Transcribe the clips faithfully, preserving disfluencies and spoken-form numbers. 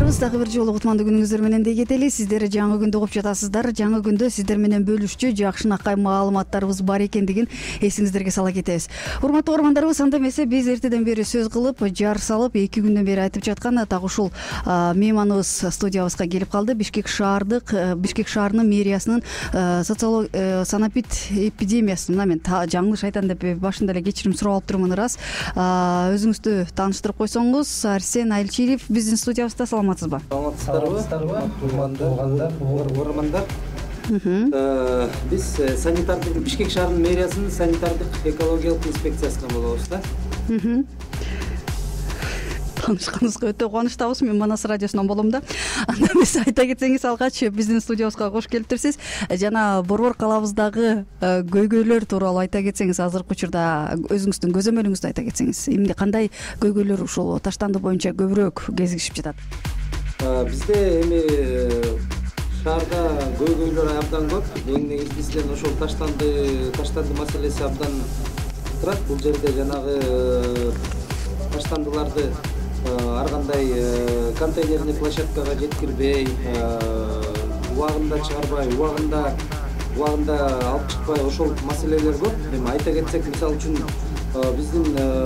Саламатсыздарбыз. Дагы бир жолу кутмандуу күнүңүздөр менен деги кетели. Сиздер жаңы күндө угуп жатасыздар. Жаңы күндө сиздер менен бөлүшчү жакшынакай маалыматтарыбыз бар экендигин эсиңиздерге сала кетебиз. Урматтуу угармандарыбыз, анда эмесе биз эртеден бери сөз кылып, жар салып, эки күндөн бери айтып жаткан так ушул мейманыбыз студиябызга келип калды. Бишкек шаардык, Бишкек шаарынын мэриясынын социолог санапит эпидемиясы. Мына мен жаңылыш айтам деп башында эле кечирим сурап алып турмун, ырас. Өзүңүздү тааныштырып койсоңуз, Арсен Айлчиев биздин студиябызда. Саламатсызбы? Саламатсыздарбы? Урмандуу угармандар. Биз санитардык Бишкек шаарынын мэриясынын санитардык экологиялык инспекциясынан болобуз да. Таанышканыбызга өтө кубанычтабыз. Мен Манас радиосунан болом да. Анда биз айта кетсеңиз, алгач биздин студиябызга кош келиптирсиз. Жана Борбор калабыздагы көйгөйлөр тууралуу айта кетсеңиз, азыркы учурда өзүңүздүн көзөмөлүңүздү айта кетсеңиз, эмне кандай көйгөйлөр ушул таштанды боюнча көбүрөөк кезигишип жатат? Бизде эми шаарда көйгөйлөр абдан көп. Эң негизгисинен ошол таштанды таштанды маселеси абдан турат. Бул жерде жанагы таштандыларды ар кандай контейнерный площадкага жеткирбей, убагында чыгарбай, убагында убагында алып чыкпай, ошол маселелер көп. Эми айта кетсек, мисалы үчүн биздин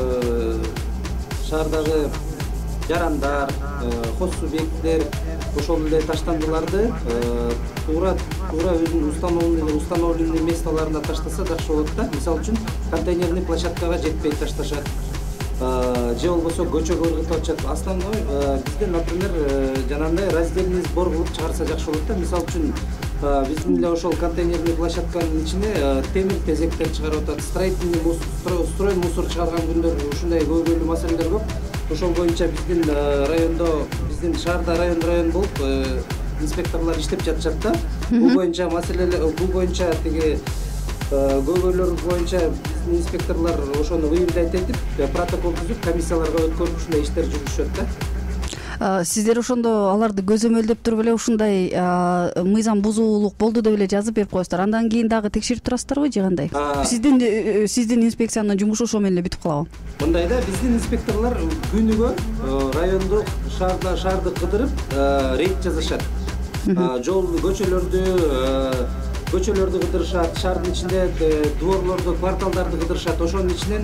шаардагы жарандар, хоз субъекттер ошол эле таштандыларды туура туура өзүнүн установленный установленный местоларына таштаса жакшы болот да. Мисалы үчүн контейнерный площадкага жетпей ташташат, же болбосо көчөгө ыргытып атышат. Основной бизде, например, жанагындай раздельный сбор кылып чыгарса жакшы болот да. Мисалы үчүн биздин эле ошол контейнерный площадканын ичине темир тезектер чыгарып атат, строительный мусор, строй мусор чыгарган күндөр ушундай көйгөйлүү маселелер көп. Ошол боюнча биздин райондо, биздин шаарда район район болуп инспекторлор иштеп жатышат да. Бул боюнча маселелер, бул боюнча тиги көйгөйлөр боюнча биздин инспекторлор ошону выявлять этип, протокол түзүп, комиссияларга өткөрүп ушундай иштер жүргүзүшөт да. Сиздер ошондо аларды көзөмөлдөп туруп эле ушундай мыйзам бузуулук болду деп эле жазып берип коесуздар. Андан кийин дагы текшерип турасыздарбы же кандай? Сиздин сиздин инспекциянын жумушу ошо менен эле бүтүп калабы? Мындай да, биздин инспекторлор күнүгө райондо шаарда шаарды кыдырып рейд жасашат. Жол, көчөлөрдү көчөлөрдү кыдырышат, шаардын ичинде дворлорду, кварталдарды кыдырышат. Ошонун ичинен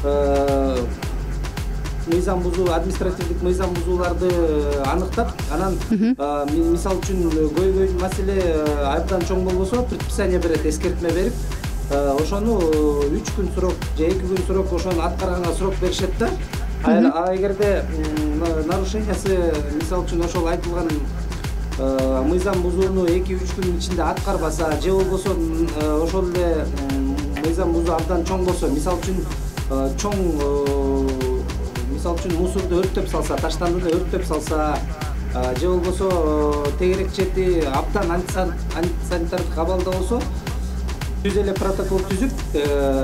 мыйзам бузуу, административдик мыйзам бузууларды аныктап, анан мисалы үчүн көйгөй маселе абдан чоң болбосо предписание берет, эскертме берип, ошону үч күн срок же эки күн срок ошону аткарганга срок беришет да. А эгерде нарушениясы, мисалы үчүн ошол айтылган мыйзам бузууну эки үч күн ичинде аткарбаса, же болбосо ошол эле мыйзам бузуу абдан чоң болсо, мисалы үчүн чоң мисалы үчүн мусорду өрттөп салса, таштандыны өрттөп салса, же болбосо тегерек чети абдан антисанитардык абалда болсо, түз эле протокол түзүп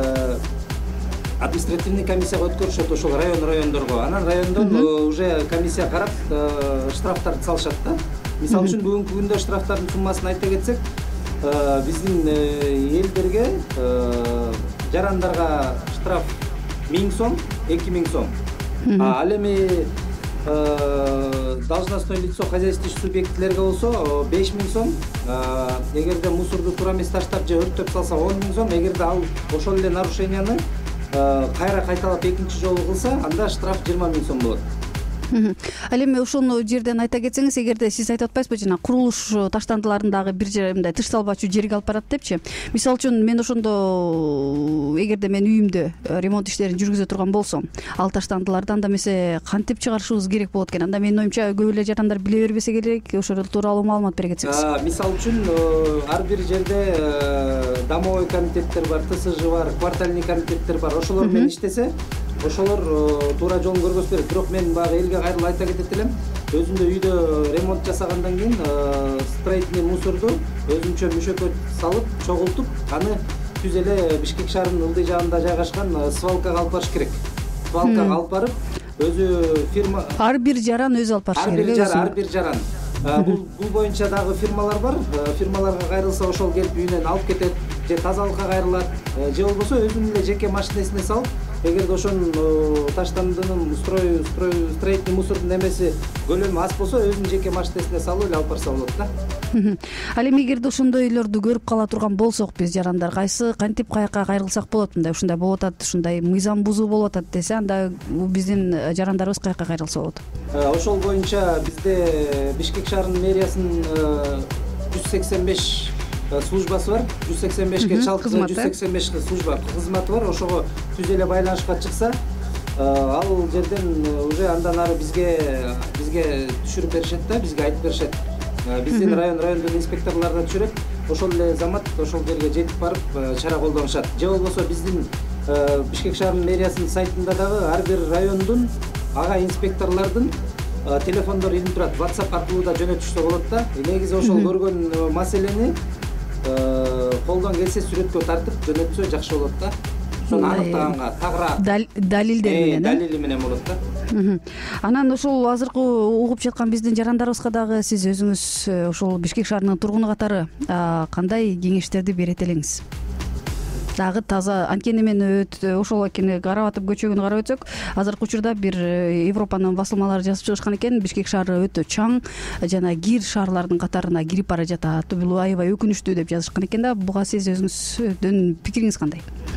административный комиссияга өткөрүшөт ошол район райондорго. Анан райондон уже комиссия карап штрафтарды салышат да. Мисалы үчүн бүгүнкү күндө штрафтардын суммасын айта кетсек, биздин элдерге, жарандарга штраф миң сом, эки миң сом. Ал эми должностное лицо, хозяйственный субъектлерге болсо беш миң сом, эгерде мусорду туура эмес таштап же өрттөп салса он миң сом, эгерде ал ошол эле нарушенияны кайра кайталап экинчи жолу кылса, анда штраф жыйырма миң сом болот. Ал эми ошону жерден айта кетсеңиз, эгерде сиз айтып атпайсызбы, жана курулуш таштандыларындагы бир жерде тыш салбачу жерге алып барат депчи. Мисалы үчүн мен ошондо эгерде мен үйүмдө ремонт иштерин жүргүзө турган болсом, ал таштандыларды анда эмесе кантип чыгарышыбыз керек болот экен? Анда менин оюмча көп эле жарандар биле бербесе керек, ошол тууралуу маалымат бере кетсеңиз. Мисалы үчүн ар бир жерде домовой комитеттер бар, ТСЖ бар, квартальный комитеттер бар. Ошолор менен иштесе, ошолор туура жолун көргөзүп берет. Бирок мен баягы элге кайрылып айта кетет элем, өзүндө үйдө ремонт жасагандан кийин строительный мусорду өзүнчө мөшөккө салып, чогултуп, аны түз эле Бишкек шаарынын ылдый жагында жайгашкан свалкага алып барыш керек. Свалкага алып барып, өзү фирма ар бир жаран өзү алып барыш керек. Ар бир жаран. Бул боюнча дагы фирмалар бар. Фирмаларга кайрылса, ошол келип үйүнөн алып кетет, же тазалыкка кайрылат, же болбосо өзүнүн эле жеке машинесине салып, эгерде ошонун таштандынын строй строительный мусордун эмеси көлөмү аз болсо өзүнүн жеке машинесине салып эле алып барса болот да. Ал эми эгерде ошондой үйлөрдү көрүп кала турган болсок биз жарандар кайсы кантип каяка кайрылсак болот? Мындай ушундай болуп атат, ушундай мыйзам бузуу болуп атат десе, анда биздин жарандарыбыз каяка кайрылса болот? Ошол боюнча бизде Бишкек шаарынын мэриясынын жүз сексен беш службасы бар. жүз сексен бешке чалкы жүз сексен беш служба кызматы бар. Ошого түз эле байланышка чыкса, ал жерден уже андан ары бизге бизге түшүрүп беришет да, бизге айтып беришет. Биздин район райондун инспекторлоруна түшүрөт. Ошол эле замат ошол жерге жетип барып чара колдонушат. Же болбосо биздин Бишкек шаарынын мэриясынын сайтында дагы ар бир райондун ага инспекторлордун телефондору илинип турат. WhatsApp аркылуу да жөнөтүшсө болот да. Негизи ошол көргөн маселени колдон келсе сүрөткө тартып жөнөтсө жакшы болот да. Ошону аныктаганга тагыраак далилдер менен далили менен болот да. Анан ошол азыркы угуп жаткан биздин жарандарыбызга дагы сиз өзүңүз ошол Бишкек шаарынын тургуну катары кандай кеңештерди берет элеңиз? Дагы таза анткени мен ошол экени карап атып көчөгүнү карап өтсөк, азыркы учурда бир Европанын басылмалары жазып чыгышкан экен, Бишкек шаары өтө чаң жана кир шаарлардын катарына кирип бара жатат. Бул аябай өкүнүчтүү деп жазышкан экен да. Буга сиз өзүңүздүн пикириңиз кандай?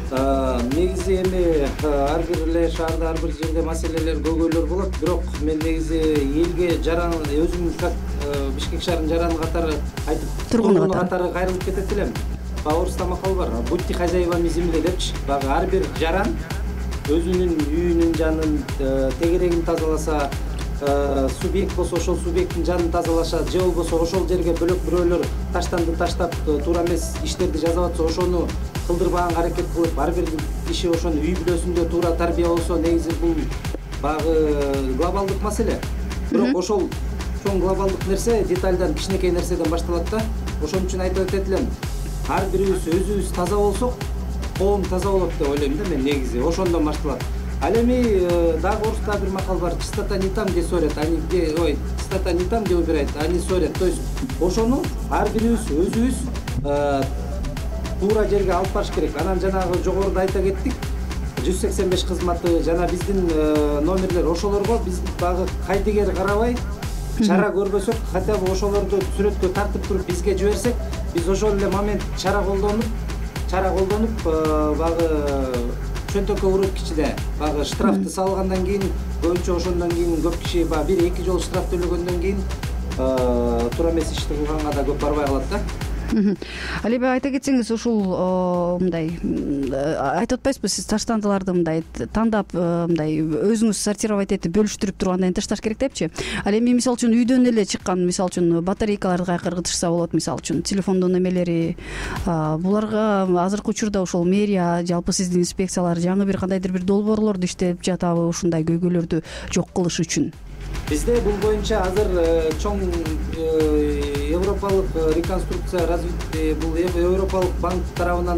Негизи эми ар бир эле шаарда ар бир жерде маселелер көйгөйлөр болот, бирок мен негизи элге жаран өзүм как Бишкек шаарынын жараны катары айтып тургуну катары кайрылып кетет элем. Орусста макал бар, будьте хозяевами земли депчи. Багы ар бир жаран өзүнүн үйүнүн жанын, тегерегин тазаласа, субъект болсо ошол субъекттин жанын тазалаша, же болбосо ошол жерге бөлөк бирөөлөр таштанды таштап туура эмес иштерди жасап атса, ошону кылдырбаганга аракет кылып, ар бир киши ошону үй бүлөсүндө туура тарбия болсо, негизи бул багы глобалдык маселе. Бирок ошол чоң глобалдык нерсе детальдан, кичинекей нерседен башталат да. Ошон үчүн айтып өтөт элем, ар бирибиз өзүбүз таза болсок, коом таза болот деп ойлойм да мен негизи. Ошондон башталат. Ал эми дагы орусда бир макал бар, чистота не там, где ссорят, они где, ой, чистота не там, где убирают, они ссорят. То есть ошону ар бирибиз өзүбүз туура жерге алып барыш керек. Анан жанагы жогоруда айта кеттик, жүз сексен беш кызматы жана биздин номерлер ошолорго биз дагы кайдыгер карабай чара көрбөсөк, хотя бы ошолорду сүрөткө тартып туруп бизге жиберсек, биз ошол эле момент чара колдонуп, чара колдонуп багы чөнтөккө уруп кичине багы штрафты салгандан кийин, көбүнчө ошондон кийин көп киши баягы бир эки жолу штраф төлөгөндөн кийин туура эмес ишти кылганга да көп барбай калат да. Ал эми айта кетсеңиз, ушул мындай айтып атпайсызбы, сиз таштандыларды мындай тандап мындай өзүңүз сортировать этип бөлүштүрүп туруп андан ташташ керек депчи. Ал эми мисалы үчүн үйдөн эле чыккан, мисалы үчүн батарейкаларды кайка ыргытышса болот, мисалы үчүн телефондун эмелери, буларга азыркы учурда ошол мэрия, жалпы сиздин инспекциялар жаңы бир кандайдыр бир долбоорлорду иштеп жатабы ушундай көйгөйлөрдү жок кылыш үчүн? Бизде бул боюнча азыр чоң европалык реконструкция развитие, бул европалык банк тарабынан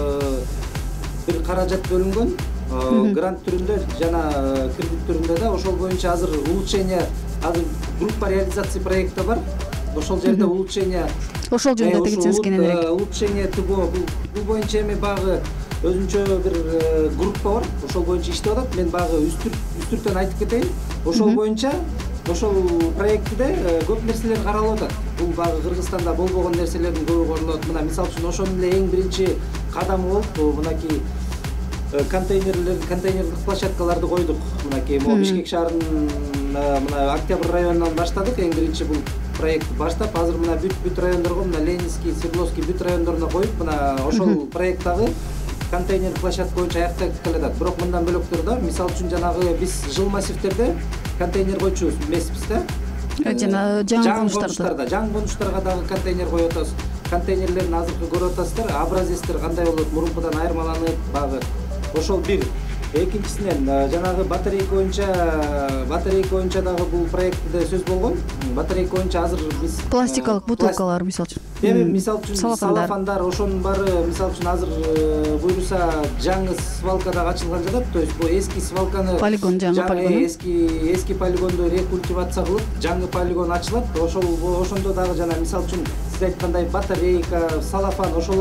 бир каражат бөлүнгөн, грант түрүндө жана кредит түрүндө да. Ошол боюнча азыр улучшение, азыр группа реализации проекта бар. Ошол жерде улучшение, ошол жөнүндө айта кетсеңиз кененирээк. Улучшение ТГО бул боюнча эми багы өзүнчө бир группа бар, ошол боюнча иштеп атат. Мен багы үстүртөн айтып кетейин. Ошол боюнча ошол проектте көп нерселер каралып атат. Бул багы Кыргызстанда болбогон нерселердин көбү каралат. Мына мисалы үчүн ошонун эле эң биринчи кадамы болуп, мынакей контейнерлер, контейнерлик площадкаларды койдук. Мынакей могу Бишкек шаарынын мына Октябрь районунан баштадык. Эң биринчи бул проект баштап, азыр мына бүт бүт райондорго, мына Ленинский, Свердловский бүт райондоруна коюп, мына ошол проекттагы контейнер площадка боюнча аякталып келатат. Бирок мындан бөлөктөр да, мисалы үчүн жанагы биз жыл массивтерде контейнер койчубуз эмеспиз да. Жана жаңы конуштарда, жаңы конуштарга дагы контейнер коюп атабыз. Контейнерлердин азыркы көрүп атасыздар, образецтер кандай болот, мурункудан айырмаланып, багы ошол бир. Экинчисинен жанагы батарейка боюнча, батарейка боюнча дагы бул проектте сөз болгон. Батарейка боюнча азыр биз пластикалык бутылкалар мисалы үчүн. Эми мисалы үчүн салафандар, ошонун баары мисалы үчүн азыр буюрса жаңы свалка дагы ачылган жатат. То есть бул эски свалканы полигон, жаңы полигон, эски эски полигонду рекультивация кылып, жаңы полигон ачылат. Ошол ошондо дагы жана мисалы үчүн сиз айткандай батарейка, салафан ошолор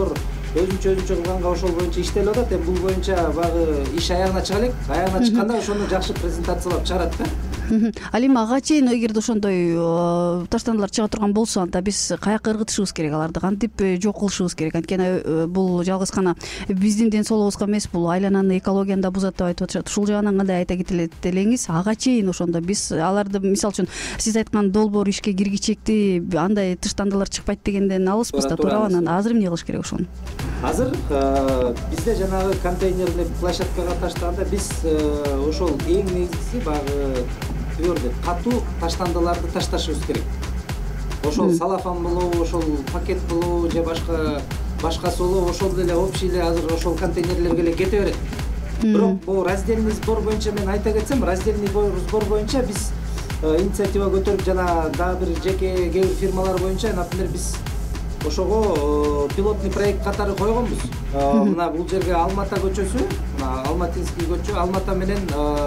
өзүнчө өзүнчө кылганга ошол боюнча иштелип атат. Эми бул боюнча багы иш аягына чыга элек. Аягына чыкканда ошону жакшы презентациялап чыгарат да. Ал эми ага чейин эгерде ошондой таштандылар чыга турган болсо, анда биз каяка ыргытышыбыз керек, аларды кантип жок кылышыбыз керек? Анткени бул жалгыз гана биздин ден соолугубузга эмес, бул айлананы, экологияны да бузат деп айтып атышат. Ушул жагынан кандай айта кетет элеңиз? Ага чейин ошондо биз аларды, мисалы үчүн сиз айткан долбоор ишке киргичекти, андай таштандылар чыкпайт дегенден алыспыз да, туурабы? Анан азыр эмне кылыш керек ошону? Азыр бизде жанагы контейнерный площадкага таштаганда биз ошол эң негизгиси багы твердый, катуу таштандыларды ташташыбыз керек. Ошол салафан болобу, ошол пакет болобу же башка башкасы болобу, ошол деле общий эле азыр ошол контейнерлерге эле кете берет. Бирок бул раздельный сбор боюнча мен айта кетсем, раздельный сбор боюнча биз инициатива көтөрүп жана дагы бир жеке кээ бир фирмалар боюнча, например, биз ошого пилотный проект катары койгонбуз. Мына бул жерге Алмата көчөсү, мына Алматинский көчө, Алмата менен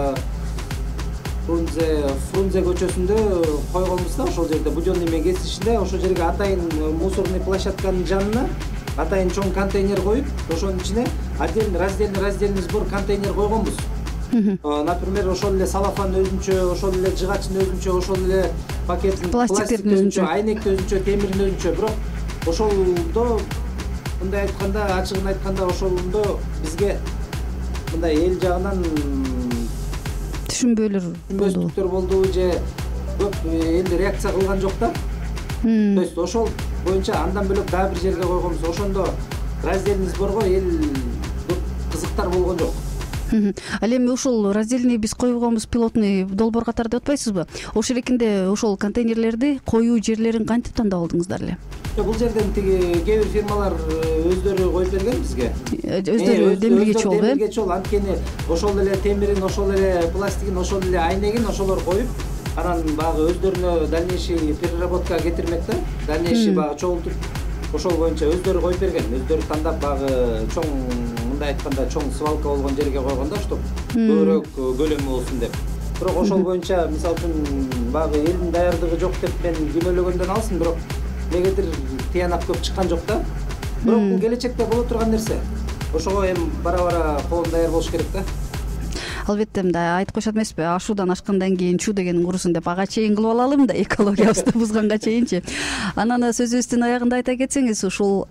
Фрунзе Фрунзе көчөсүндө койгонбуз да, ошол жерде Будённый менен кесишинде, ошол жерге атайын мусорный площадканын жанына атайын чоң контейнер коюп, ошонун ичине отдельный раздельный раздельный сбор контейнер койгонбуз. Например, ошол эле салафан өзүнчө, ошол эле жыгачын өзүнчө, ошол эле пакеттин пластиктин өзүнчө, айнектин өзүнчө, темирдин өзүнчө. Бирок ошолдо мындай айтканда, ачыгын айтканда, ошолдо бизге мындай эл жагынан түшүнбөөлөр түшүнбөстүктөр болду же көп эл реакция кылган жок да. То есть ошол боюнча андан бөлөк дагы бир жерге койгонбуз. Ошондо раздельный сборго эл көп кызыктар болгон жок. Ал эми ушул раздельный биз койгонбуз пилотный долбоор катары деп атпайсызбы? Ошол эркинде ошол контейнерлерди коюу жерлерин кантип тандап алдыңыздар эле? Бул жерден тиги кээ бир фирмалар өздөрү коюп берген бизге. Өздөрү демиргечи болду, э? Демиргечи болду. Анткени ошол эле темирин, ошол эле пластигин, ошол эле айнегин ошолор коюп, анан багы өздөрүнө дальнейший переработка кетирмек да. Дальнейший багы чогултуп ошол боюнча өздөрү коюп берген. Өздөрү тандап багы чоң, мындай айтканда, чоң свалка болгон жерге койгондо, чтоб көбүрөөк көлөмү болсун деп. Бирок ошол боюнча мисалы үчүн багы элдин даярдыгы жок деп мен күнөөлөгөндөн алсын, бирок негедир тыянак көп чыккан жок да. Бирок бул келечекте боло турган нерсе. Ошого эми бара-бара колун даяр болуш керек да. Албетте, мындай айтып коюшат эмеспи, ашуудан ашкандан кийин чуу дегенин курусун деп, ага чейин кылып алалым да, экологиябызды бузганга чейинчи. Анан сөзүбүздүн аягында айта кетсеңиз, ушул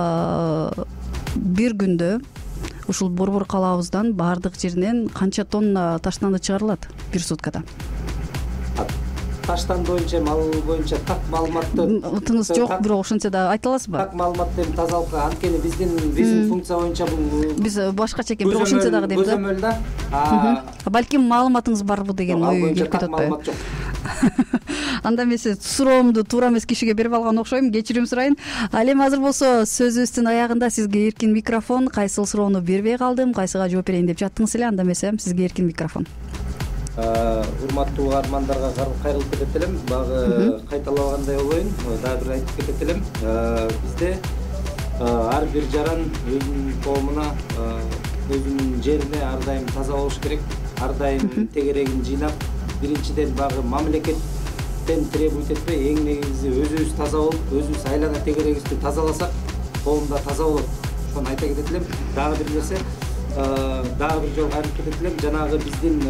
бир күндө ушул Борбор калаабыздан баардык жеринен канча тонна таштанды чыгарылат бир суткада? Таштан боюнча, мал боюнча так маалыматты жок, бирок ошентсе да айта аласызбы? Так маалыматты эми тазалыкка, анткени биздин биздин функция боюнча бул биз башкача экен, бирок ошентсе дагы дейм да. Көзөмөл да. Балким маалыматыңыз барбы деген ой келип кетип атпайбы? Анда мен суроомду туура эмес кишиге берип алган окшойм, кечирим сурайын. Ал эми азыр болсо сөзүбүздүн аягында сизге эркин микрофон. Кайсыл суроону бербей калдым, кайсыга жооп берейин деп жаттыңыз эле, анда эмесе сизге эркин микрофон. Урматтуу угармандарга кайрылып кетет элем. Багы кайталабагандай болоюн, дагы бир айтып кетет элем. Бизде ар бир жаран өзүнүн коомуна, өзүнүн жерине ар дайым таза болуш керек. Ар дайым тегерегин жыйнап, биринчиден багы мамлекеттен требовать этпей, эң негизи өзүбүз таза болуп, өзүбүз айлана тегерегибизди тазаласак, коом да таза болот. Ошону айта кетет элем. Дагы бир нерсе, дагы бир жолу кайрылып кетет элем. Жанагы биздин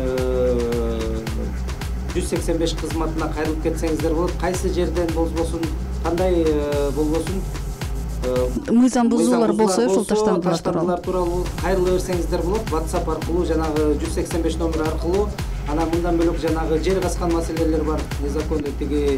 жүз сексен беш кызматына кайрылып кетсеңиздер болот. Кайсы жерден болбосун, кандай болбосун, мыйзам бузуулар болсо, ошол таштандылар тууралуу кайрыла берсеңиздер болот. WhatsApp аркылуу, жанагы жүз сексен беш номер аркылуу. Анан мындан бөлөк жанагы жер каскан маселелер бар. Незаконный тиги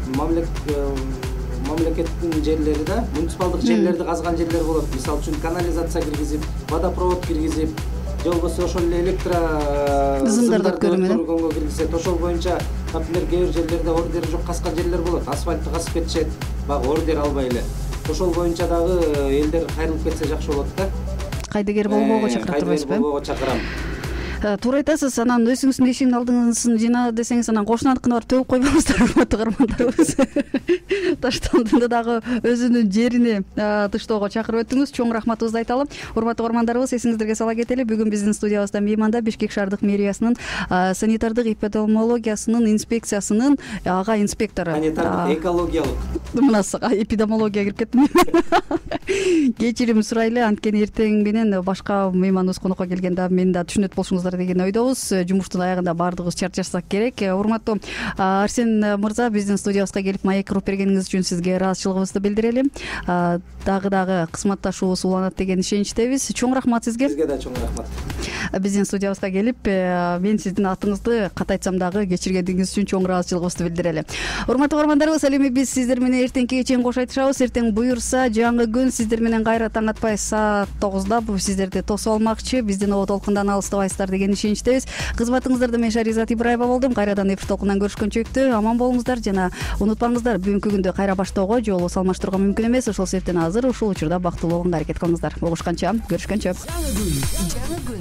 мамлекеттин жерлери да, муниципалдык жерлерди казган жерлер болот. Мисалы үчүн канализация киргизип, водопровод киргизип, же болбосо ошол эле электро зымдарды өткөргөнгө киргизет. Ошол боюнча, например, кээ бир жерлерде ордери жок каскан жерлер болот. Асфальтты касып кетишет, багы ордер албай эле. Ошол боюнча дагы элдер кайрылып кетсе жакшы болот да. Кайдыгер болбоого чакырып турбайсызбы? Болбоого чакырам. туура айтасыз. Анан өзүңүздүн эшиктин алдыңызын жина десеңиз, анан кошунаныкына барып төгүп койбоңуздар, урматтуу каармандарыбыз. Таштандыны дагы өзүнүн жерине тыштоого чакырып өттүңүз. Чоң рахматыбызды айталы. Урматтуу каармандарыбыз, эсиңиздерге сала кетели. Бүгүн биздин студиябызда мейманда Бишкек шаардык мэриясынын санитардык эпидемиологиясынын инспекциясынын ага инспектору. Санитардык экологиялык. Мына эпидемиология кирип кеттим. Кечирим сурайлы, анткени эртең менен башка мейманыбыз конокко келгенде мени да түшүнөт болушуңуздар деген ойдобуз. Жумуштун аягында баардыгыбыз чарчашсак керек. Урматтуу Арсен мырза, биздин студиябызга келип маек куруп бергениңиз үчүн сизге ыраазычылыгыбызды билдирели. Дагы дагы кызматташуубуз уланат деген ишеничтебиз. Чоң рахмат сизге. Сизге да чоң рахмат. Биздин студиябызга келип, мен сиздин атыңызды катайтсам дагы кечиргениңиз үчүн чоң ыраазычылыгыбызды билдирели. Урматтуу каармандарыбыз, ал эми биз сиздер менен эртеңкиге чейин кош айтышабыз. Эртең буюрса, жаңы күн сиздер менен кайра таң атпай саат тогузда сиздерди тосуп алмакчы. Биздин оба толкундан алыстабайсыздар деген ишеничтебиз. Кызматыңыздарда мен Шаризат Ибраева болдум. Кайрадан эфир толкундан көрүшкөнчөктө аман болуңуздар жана унутпаңыздар, бүгүнкү күндү кайра баштоого жолу салмаштырууга мүмкүн эмес. Ошол себептен азыр ушул учурда бактылуу болгонго аракет кылыңыздар. Угушканча, көрүшкөнчө. Жаңы күн, жаңы күн.